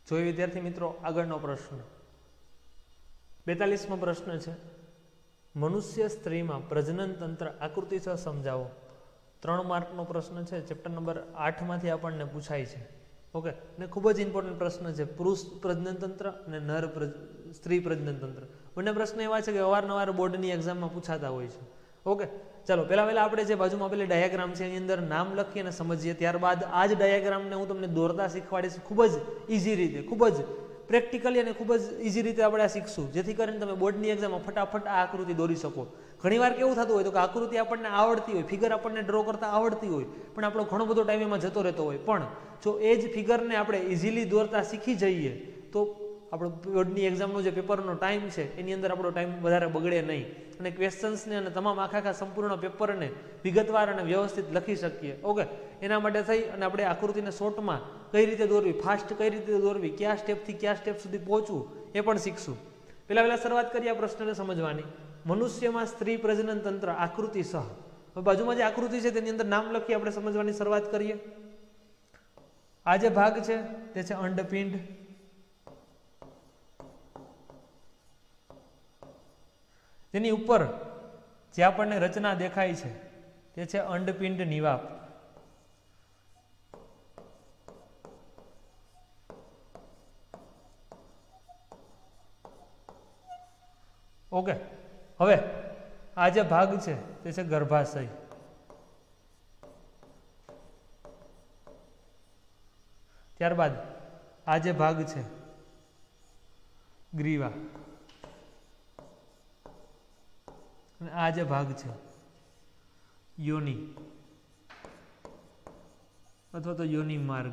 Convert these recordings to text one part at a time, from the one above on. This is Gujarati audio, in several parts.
જોઈએ વિદ્યાર્થી મિત્રો આગળનો પ્રશ્ન 42મો પ્રશ્ન છે મનુષ્ય સ્ત્રીમાં પ્રજનન તંત્ર આકૃતિસર સમજાવો 3 માર્કનો પ્રશ્ન છે ચેપ્ટર નંબર 8 માંથી આપણને પૂછાય છે ઓકે ને ખૂબ જ ઇમ્પોર્ટન્ટ પ્રશ્ન છે પુરુષ પ્રજનન તંત્ર અને સ્ત્રી પ્રજનન તંત્ર બંને પ્રશ્ન એવા છે કે અવારનવાર બોર્ડની એક્ઝામમાં પૂછાતા હોય છે ઓકે ચાલો પહેલા આપણે જે બાજુમાં પેલી ડાયાગ્રામ છે એની અંદર નામ લખી અને સમજીએ ત્યારબાદ આ જ ડાયાગ્રામને હું તમને દોરતા શીખવાડીશ ખૂબ જ ઈઝી રીતે ખૂબ જ પ્રેક્ટિકલી અને ખૂબ જ ઈઝી રીતે આપણે આ શીખશું જેથી કરીને તમે બોર્ડની એક્ઝામમાં ફટાફટ આ આકૃતિ દોરી શકો ઘણીવાર કેવું થતું હોય તો કે આકૃતિ આપણને આવડતી હોય ફિગર આપણને ડ્રો કરતા આવડતી હોય પણ આપણો ઘણો બધો ટાઈમ એમાં જતો રહેતો હોય પણ જો એ જ ફિગરને આપણે ઇઝીલી દોરતા શીખી જઈએ તો આપણો બોર્ડની એક્ઝામનો જે પેપરનો ટાઈમ છે એની અંદર આપણો ટાઈમ વધારે બગડે નહીં અને ક્વેશ્ચન્સને અને તમામ આખા સંપૂર્ણ પેપરને વિગતવાર અને વ્યવસ્થિત લખી શકીએ ઓકે એના માટે થઈ અને આપણે આકૃતિને શોર્ટમાં કઈ રીતે દોરવી ફાસ્ટ કઈ રીતે દોરવી કયા સ્ટેપથી કયા સ્ટેપ સુધી પહોંચવું એ પણ શીખશું પહેલા શરૂઆત કરીએ આ પ્રશ્નને સમજવાની મનુષ્યમાં સ્ત્રી પ્રજનન તંત્ર આકૃતિ સહ હવે બાજુમાં જે આકૃતિ છે તેની અંદર નામ લખી આપણે સમજવાની શરૂઆત કરીએ આ જે ભાગ છે તે છે અંડપિંડ તેની ઉપર જે આપણને રચના દેખાય છે તે છે અંડપિંડ નિવાપ ઓકે હવે આ જે ભાગ છે તે છે ગર્ભાશય ત્યારબાદ આ જે ભાગ છે ગ્રીવા અને આ જે ભાગ છે યોનિ અથવા તો યોનિ માર્ગ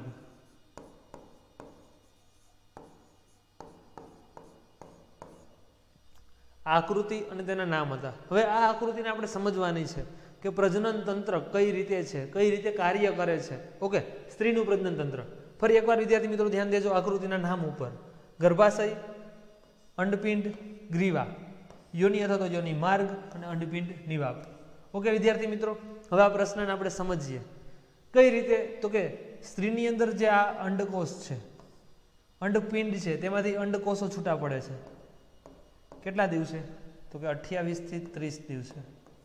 આકૃતિ અને તેના નામ હતા હવે આ આકૃતિને આપણે સમજવાની છે કે પ્રજનન તંત્ર કઈ રીતે છે કઈ રીતે કાર્ય કરે છે ઓકે સ્ત્રીનું પ્રજનન તંત્ર ફરી એકવાર વિદ્યાર્થી મિત્રો ધ્યાન દેજો આકૃતિના નામ ઉપર ગર્ભાશય અંડપિંડ ગ્રીવા યોનિ અથવા તો યોનિ માર્ગ અને અંડપિંડ નિવાપ ઓકે વિદ્યાર્થી મિત્રો હવે આ પ્રશ્નને આપણે સમજીએ કઈ રીતે તો કે સ્ત્રીની અંદર જે આ અંડકોષ છે અંડપિંડ છે તેમાંથી અંડકોષો છૂટા પડે છે કેટલા દિવસે તો કે 28 થી 30 દિવસે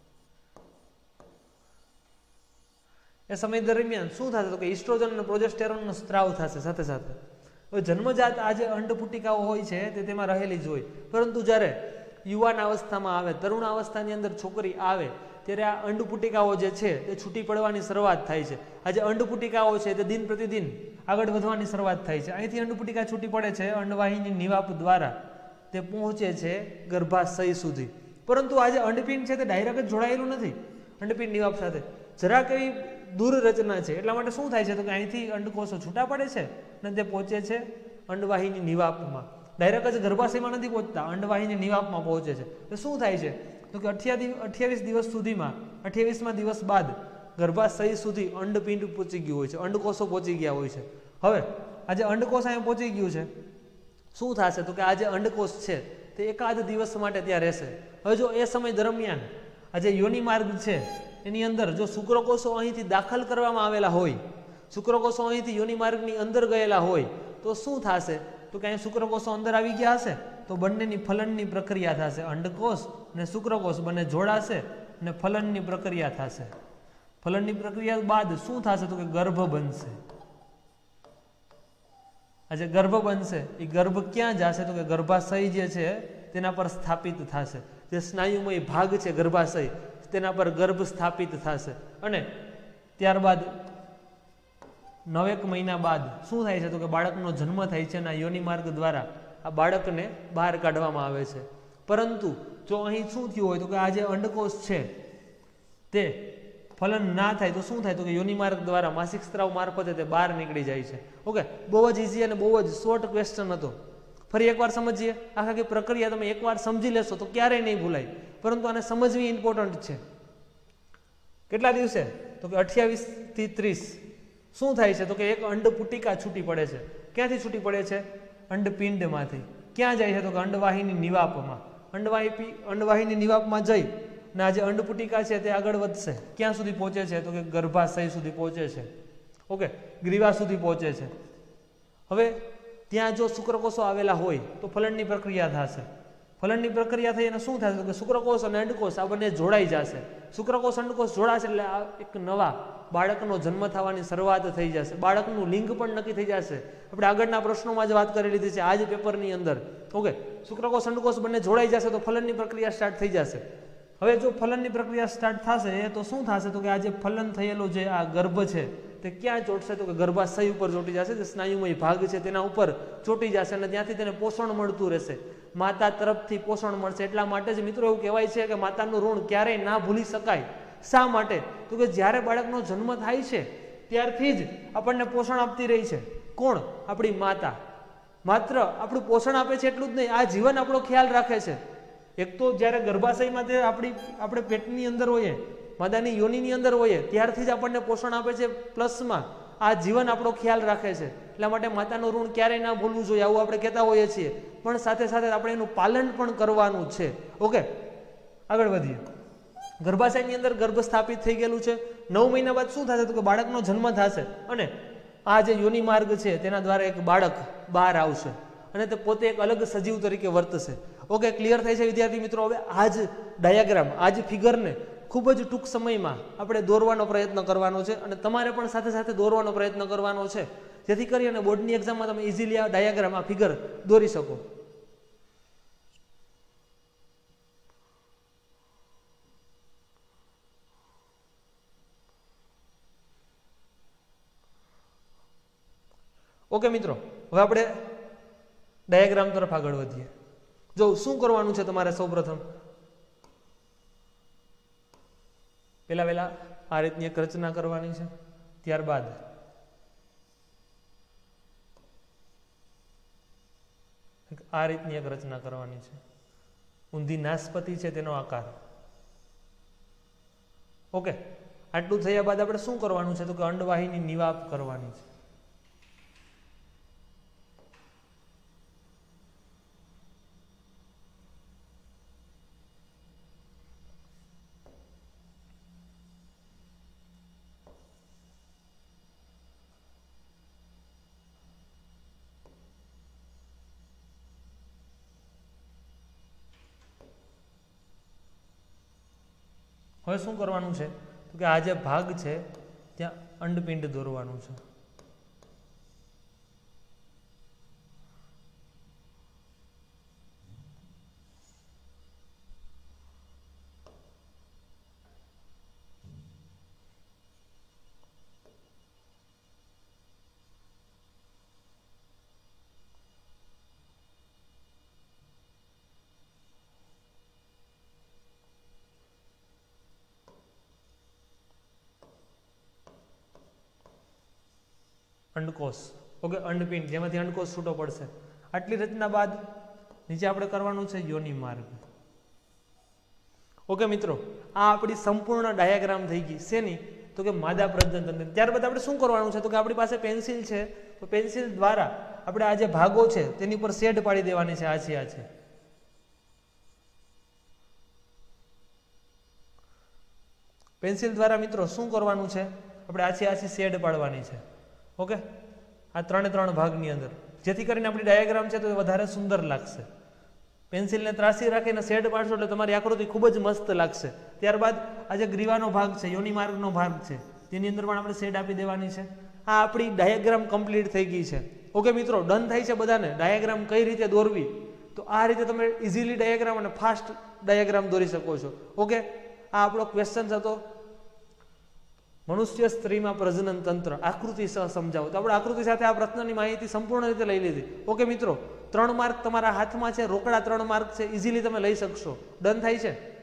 એ સમય દરમિયાન શું થશે તો કે ઇસ્ટ્રોજન અને પ્રોજેસ્ટેરોનનો સ્ત્રાવ થશે સાથે સાથે હવે જન્મજાત આ જે અંડપુટિકાઓ હોય છે તે તેમાં રહેલી જ હોય પરંતુ જ્યારે યુવાન અવસ્થામાં આવે તરુણ અવસ્થાની અંદર છોકરી આવે ત્યારે આ અંડપુટિકાઓ જે છે તે છૂટી પડવાની શરૂઆત થાય છે આ જે અંડપુટિકાઓ છે તે દિન પ્રતિદિન આગળ વધવાની શરૂઆત થાય છે અહીંથી અંડપુટિકા છૂટી પડે છે અંડવાહિની નિવાપ દ્વારા તે પહોંચે છે ગર્ભાશય સુધી પરંતુ આ જે અંડપિંડ છે તે ડાયરેક્ટ જ જોડાયેલું નથી અંડપિંડ નિવાપ સાથે જરાક એવી દૂર રચના છે એટલા માટે શું થાય છે તો કે અહીંથી અંડકોષો છૂટા પડે છે અને તે પહોંચે છે અંડવાહિની નિવાપમાં ડાયરેક્ટ જ ગર્ભાશયમાં નથી પહોંચતા અંડવાહિની નિવાપમાં પહોંચે છે તો શું થાય છે તો કે 28 દિવસ સુધીમાં 28મા દિવસ બાદ ગર્ભાશય સુધી અંડપિંડ પહોંચી ગયું હોય છે અંડકોષો પહોંચી ગયા હોય છે હવે આ જે અંડકોષ અહીંયા પહોંચી ગયું છે શું થશે તો કે આ જે અંડકોષ છે તે એકાદ દિવસ માટે ત્યાં રહેશે હવે જો એ સમય દરમિયાન આ જે યોનિ માર્ગ છે એની અંદર જો શુક્રકોષો અહીંથી દાખલ કરવામાં આવેલા હોય શુક્રકોષો અહીંથી યોનિ માર્ગની અંદર ગયેલા હોય તો શું થશે તો કે અહીં શુક્રકોષો અંદર આવી ગયા હશે તો બંનેની ફલનની પ્રક્રિયા થશે અંડકોષ અને શુક્રકોષ બંને જોડાશે અને ફલનની પ્રક્રિયા થશે ફલનની પ્રક્રિયા બાદ શું થશે તો કે ગર્ભ બનશે આ જે ગર્ભ બનશે એ ગર્ભ ક્યાં જશે તો કે ગર્ભાશય જે છે તેના પર સ્થાપિત થશે જે સ્નાયુમય ભાગ છે ગર્ભાશય તેના પર ગર્ભ સ્થાપિત થશે અને ત્યારબાદ 9 મહિના બાદ શું થાય છે તો કે બાળકનો જન્મ થાય છે અને યોનિ માર્ગ દ્વારા આ બાળકને બહાર કાઢવામાં આવે છે પરંતુ જો અહીં શું થયું હોય તો કે આ જે અંડકોષ છે તે ફલન ના થાય તો શું થાય તો કે યોનિ માર્ગ દ્વારા માસિક સ્ત્રાવ મારફતે તે બહાર નીકળી જાય છે ઓકે બહુ જ ઈઝી અને બહુ જ શોર્ટ ક્વેશ્ચન હતો ફરી એકવાર સમજીએ આખી પ્રક્રિયા તમે એકવાર સમજી લેશો તો ક્યારેય નહીં ભૂલાય પરંતુ આને સમજવી ઇમ્પોર્ટન્ટ છે કેટલા દિવસે તો કે 28 થી 30 શું થાય છે તો કે એક અંડપુટિકા છૂટી પડે છે ક્યાંથી છૂટી પડે છે અંડપિંડમાંથી ક્યાં જાય છે તો કે અંડવાહિની નિવાપમાં અંડવાહિની નિવાપમાં જઈ અને આ જે અંડપુટિકા છે તે આગળ વધશે ક્યાં સુધી પહોંચે છે તો કે ગર્ભાશય સુધી પહોંચે છે ઓકે ગ્રીવા સુધી પહોંચે છે હવે ત્યાં જો શુક્રકોષો આવેલા હોય તો ફલનની પ્રક્રિયા થશે. ફલનની પ્રક્રિયા થઈ અને શું થશે તો કે શુક્રકોષ અને અંડકોષ આ બંને જોડાઈ જશે. શુક્રકોષ અંડકોષ જોડાશે એટલે આ એક નવા બાળકનો જન્મ થવાની શરૂઆત થઈ જશે. બાળકનું લિંગ પણ નક્કી થઈ જશે. આપણે આગળના પ્રશ્નોમાં જ વાત કરી લીધી છે, આ જ પેપરની અંદર. ઓકે, શુક્રકોષ અંડકોષ બંને જોડાઈ જશે તો ફલનની પ્રક્રિયા સ્ટાર્ટ થઈ જશે. હવે જો ફલનની પ્રક્રિયા સ્ટાર્ટ થશે તો શું થશે તો કે આ જે ફલન થયેલો જે આ ગર્ભ છે તે ક્યાં ચોટશે તો કે ગર્ભાશય ઉપર ચોટી જશે. જે સ્નાયુમય ભાગ છે તેના ઉપર ચોટી જશે અને ત્યાંથી તેને પોષણ મળતું રહેશે. માતા તરફથી પોષણ મળશે. એટલા માટે જ મિત્રો એવું કહેવાય છે કે માતાનું ઋણ ક્યારેય ના ભૂલી શકાય. શા માટે તો કે જ્યારે બાળકનો જન્મ થાય છે ત્યારથી જ આપણને પોષણ આપતી રહી છે. કોણ? આપણી માતા. માત્ર આપણું પોષણ આપે છે એટલું જ નહીં, આ જીવન આપણો ખ્યાલ રાખે છે. એક તો જ્યારે ગર્ભાશયમાં તે આપણે પેટની અંદર હોઈએ, માદાની યોનિની અંદર હોઈએ, ત્યારથી જ આપણને પોષણ આપે છે, પ્લસમાં આ જીવન આપણો ખ્યાલ રાખે છે. એટલા માટે માતાનું ઋણ ક્યારેય ના ભૂલવું જોઈએ, આવું આપણે કહેતા હોઈએ છીએ. પણ સાથે સાથે આપણે એનું પાલન પણ કરવાનું છે. ઓકે, આગળ વધીએ. ગર્ભાશયની અંદર ગર્ભ સ્થાપિત થઈ ગયેલું છે. 9 મહિના બાદ શું થશે તો કે બાળકનો જન્મ થશે અને આ જે યોનિ માર્ગ છે તેના દ્વારા એક બાળક બહાર આવશે અને તે પોતે એક અલગ સજીવ તરીકે વર્તશે. ઓકે, ક્લિયર થાય છે વિદ્યાર્થી મિત્રો? હવે આ જ ડાયાગ્રામ, આ જ ફિગરને ખૂબ જ ટૂંક સમયમાં આપણે દોરવાનો પ્રયત્ન કરવાનો છે અને તમારે પણ સાથે સાથે દોરવાનો પ્રયત્ન કરવાનો છે, જેથી કરી અને બોર્ડની એક્ઝામમાં તમે ઇઝીલી આ ડાયાગ્રામ, આ ફિગર દોરી શકો. ઓકે મિત્રો, હવે આપણે ડાયાગ્રામ તરફ આગળ વધીએ. જો શું કરવાનું છે તમારે સૌપ્રથમ પહેલા આ રીતની એક રચના કરવાની છે. ત્યારબાદ આ રીતની એક રચના કરવાની છે. ઊંધી નાસપતિ છે તેનો આકાર. ઓકે, આટલું થયા બાદ આપણે શું કરવાનું છે તો કે અંડવાહીની નિવાપ કરવાની છે. હવે શું કરવાનું છે તો કે આ જે ભાગ છે ત્યાં અંડપિંડ દોરવાનું છે. અંડકોષ. ઓકે, અંડપિંડ જેમાંથી અંડકોષ છૂટો પડશે. આટલી રચના બાદ નીચે આપણે કરવાનું છે યોનિ માર્ગ. ઓકે મિત્રો, આ આપણી સંપૂર્ણ ડાયાગ્રામ થઈ ગઈ. શેની તો કે માદા પ્રજનન. ત્યારબાદ આપણે શું કરવાનું છે તો કે આપણી પાસે પેન્સિલ છે, તો પેન્સિલ દ્વારા આપણે આ જે ભાગો છે તેની ઉપર શેડ પાડી દેવાની છે. આ છે પેન્સિલ દ્વારા મિત્રો શું કરવાનું છે, આપણે આછી શેડ પાડવાની છે. ઓકે, આ 3 ભાગની અંદર, જેથી કરીને આપણી ડાયાગ્રામ છે તો વધારે સુંદર લાગશે. પેન્સિલને ત્રાસી રાખીને શેડ પાડશો એટલે તમારી આકૃતિ ખૂબ જ મસ્ત લાગશે. ત્યારબાદ આ જે ગ્રીવાનો ભાગ છે, યોનિ માર્ગનો ભાગ છે, તેની અંદર પણ આપણે શેડ આપી દેવાની છે. આ આપણી ડાયાગ્રામ કમ્પ્લીટ થઈ ગઈ છે. ઓકે મિત્રો, ડન થાય છે બધાને ડાયાગ્રામ કઈ રીતે દોરવી? તો આ રીતે તમે ઇઝીલી ડાયાગ્રામ અને ફાસ્ટ ડાયાગ્રામ દોરી શકો છો. ઓકે, આ આપણો ક્વેશ્ચન હતો મનુષ્ય સ્ત્રીમાં પ્રજનન તંત્ર આકૃતિ સહ સમજાવો. તો આપણે આકૃતિ સાથે આ પ્રશ્નની માહિતી સંપૂર્ણ રીતે લઈ લીધી. ઓકે મિત્રો, 3 માર્ક તમારા હાથમાં છે, રોકડા 3 માર્ક છે, ઇઝીલી તમે લઈ શકશો. ડન થાય છે?